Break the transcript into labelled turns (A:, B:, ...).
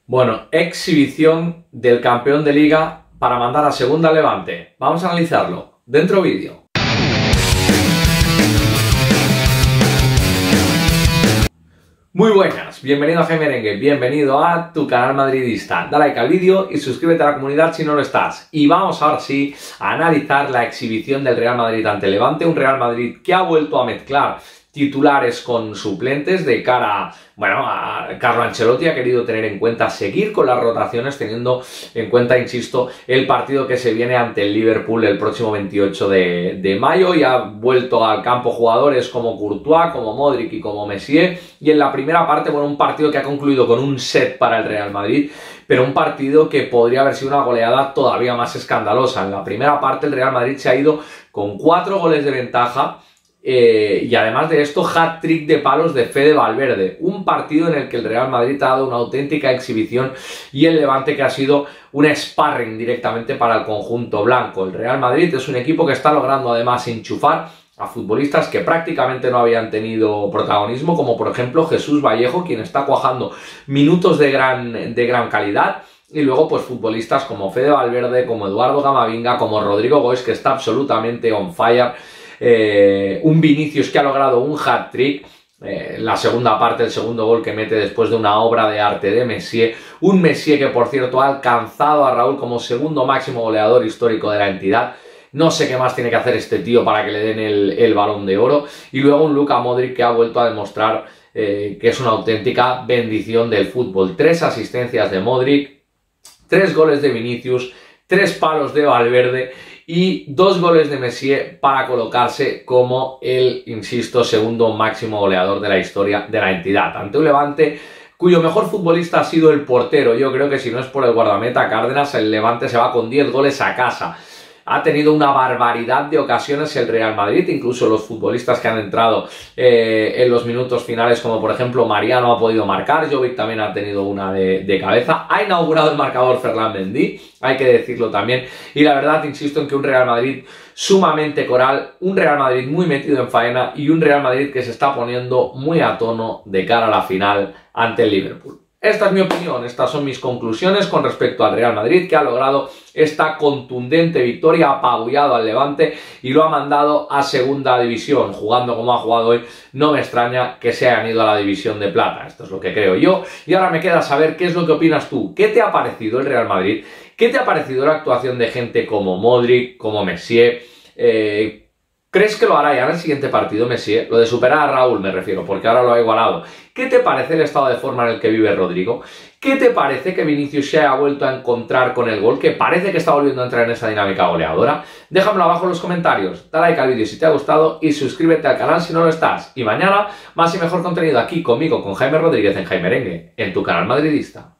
A: Bueno, exhibición del campeón de Liga para mandar a segunda al Levante. Vamos a analizarlo. Dentro vídeo. Muy buenas, bienvenido a Jaime Merengue, bienvenido a tu canal madridista. Dale like al vídeo y suscríbete a la comunidad si no lo estás. Y vamos ahora sí a analizar la exhibición del Real Madrid ante Levante. Un Real Madrid que ha vuelto a mezclar titulares con suplentes de cara a Carlo Ancelotti. Ha querido tener en cuenta seguir con las rotaciones, teniendo en cuenta, insisto, el partido que se viene ante el Liverpool el próximo 28 de mayo, y ha vuelto al campo jugadores como Courtois, como Modric y como Messier. Y en la primera parte, un partido que ha concluido con un set para el Real Madrid, pero un partido que podría haber sido una goleada todavía más escandalosa. En la primera parte el Real Madrid se ha ido con 4 goles de ventaja, y además de esto, hat-trick de palos de Fede Valverde. Un partido en el que el Real Madrid ha dado una auténtica exhibición y el Levante que ha sido un sparring directamente para el conjunto blanco. El Real Madrid es un equipo que está logrando además enchufar a futbolistas que prácticamente no habían tenido protagonismo, como por ejemplo Jesús Vallejo, quien está cuajando minutos de gran calidad. Y luego pues futbolistas como Fede Valverde, como Eduardo Camavinga, como Rodrigo Goes, que está absolutamente on fire. Un Vinicius que ha logrado un hat-trick, la segunda parte, el segundo gol que mete después de una obra de arte de Messier. Un Messier que, por cierto, ha alcanzado a Raúl como segundo máximo goleador histórico de la entidad. No sé qué más tiene que hacer este tío para que le den el Balón de Oro. Y luego un Luka Modric que ha vuelto a demostrar que es una auténtica bendición del fútbol. 3 asistencias de Modric, 3 goles de Vinicius, 3 palos de Valverde y 2 goles de Messier para colocarse como el, insisto, segundo máximo goleador de la historia de la entidad. Ante un Levante cuyo mejor futbolista ha sido el portero. Yo creo que si no es por el guardameta Cárdenas, el Levante se va con 10 goles a casa. Ha tenido una barbaridad de ocasiones el Real Madrid, incluso los futbolistas que han entrado en los minutos finales, como por ejemplo Mariano, ha podido marcar. Jovic también ha tenido una de cabeza. Ha inaugurado el marcador Ferland Mendy, hay que decirlo también. Y la verdad, insisto en que un Real Madrid sumamente coral, un Real Madrid muy metido en faena y un Real Madrid que se está poniendo muy a tono de cara a la final ante el Liverpool. Esta es mi opinión, estas son mis conclusiones con respecto al Real Madrid, que ha logrado esta contundente victoria, ha apabullado al Levante y lo ha mandado a segunda división. Jugando como ha jugado hoy, no me extraña que se hayan ido a la división de plata. Esto es lo que creo yo. Y ahora me queda saber qué es lo que opinas tú. ¿Qué te ha parecido el Real Madrid? ¿Qué te ha parecido la actuación de gente como Modric, como Messier? ¿Crees que lo hará ya en el siguiente partido Messier? Lo de superar a Raúl me refiero, porque ahora lo ha igualado. ¿Qué te parece el estado de forma en el que vive Rodrigo? ¿Qué te parece que Vinicius se haya vuelto a encontrar con el gol? Que parece que está volviendo a entrar en esa dinámica goleadora. Déjamelo abajo en los comentarios. Dale like al vídeo si te ha gustado y suscríbete al canal si no lo estás. Y mañana más y mejor contenido aquí conmigo, con Jaime Rodríguez en Jaime Merengue, en tu canal madridista.